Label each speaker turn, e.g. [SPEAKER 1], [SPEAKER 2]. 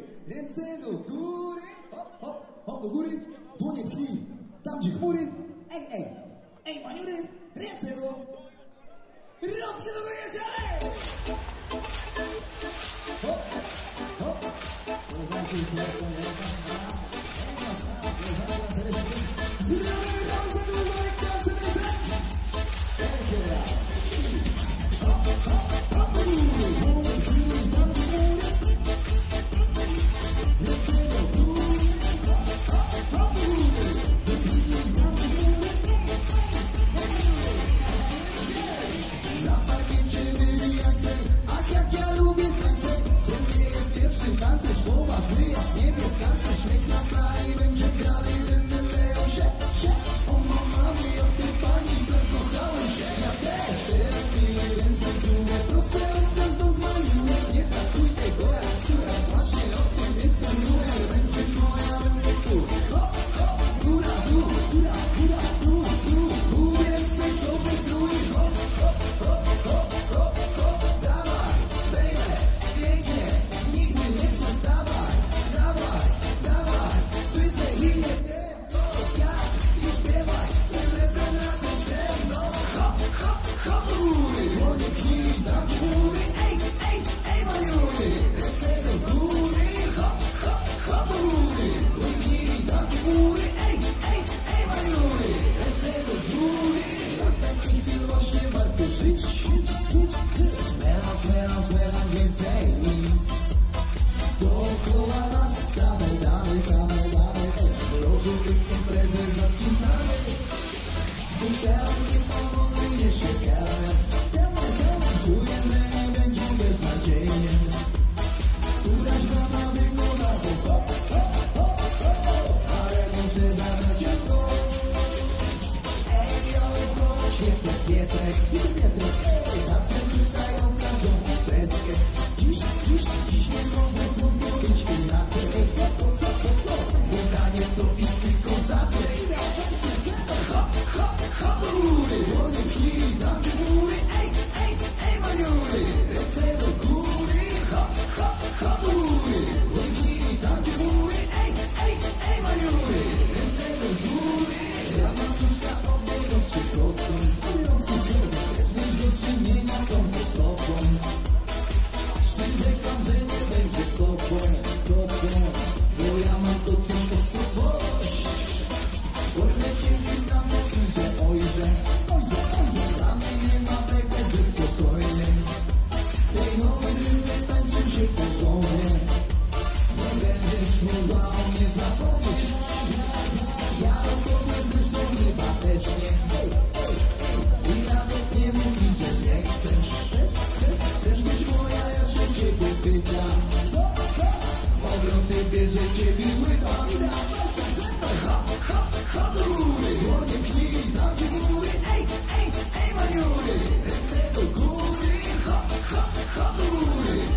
[SPEAKER 1] ręce do góry, hop, hop, hop do góry, dłonie pchnij, tam gdzie chmury, ej, ej, ej, maniury, ręce do, rączki do góry, jedziemy! Hop, hop, poważny jak niebiec, karce, śmiech na sali, będzie grali, dymny leją się, o mamami, ja w tej pani zakochałem się, ja też, teraz piję ręce w górę, proszę o każdą zmaniuję, nie traktuj tego jak skóra, właśnie o tym jest ten numer, będziesz moja, będę twój, hop, hop, góra, dół, góra, góra, dół, dół, dół, jesteś sobie strój, hop, hop, hop, hop, hop, hop, dawaj, baby, pięknie, nigdy nie przestawaj. Dawaj, dawaj, wyżej i nie wiem, skacz i śpiewaj, ten refren razem ze mną. Hop, hop, hop do góry, dłonie pchnij, dam ci góry, ej, ej, ej, maniury, ręce do góry, hop, hop, hop do góry, dłonie pchnij, dam ci góry, ej, ej, ej, maniury, ręce do góry. Dla takich chwil właśnie warto żyć, melanż, melanż, melanż, więcej nic. Dookoła nas same damy, w lożu imprezę zaczynamy. Butelki powoli nie sięgamy, czuję, że nie będzie beznadziejnie. Któraś dama wykona hop, hop, hop, hop, ale muszę zabrać ciasto. Ej, chodź, jestem Pietrek, patrzę tutaj o każdą imprezkę. Dziś nie mogę słodko być inaczej. Ej, co? Wydanie to i tylko zaczej. Hop, hop, hop do góry, dłonie pchnij, dam ci góry, ej, ej, ej, maniury, ręce do góry, hop, hop, hop do góry, dłonie pchnij, dam ci góry, ej, ej, ej, maniury, ręce do góry. Ja mam duszka obie rączki wchodzą, chcesz mieć do czynienia z tą osobą. Przyrzekam, że nie będziesz sobą, bo ja mam to coś osobowość. Porwę cię chwilka mocny, że ojże, dla mnie nie ma baby, że spokojnie. Tej nocy nie tańczył się porządnie, nie będziesz mogła o mnie zapomnieć. Ja o tobie zresztą chyba też nie. I nawet nie mówi, że nie chcesz. Chcesz być moja, ja się ciebie pytam. W obroty bierze ciebie łypa. Hop, hop, hop do góry, dłonie pchnij, dam ci góry, ej, ej, ej, maniury, ręce do góry, hop, hop, hop do góry,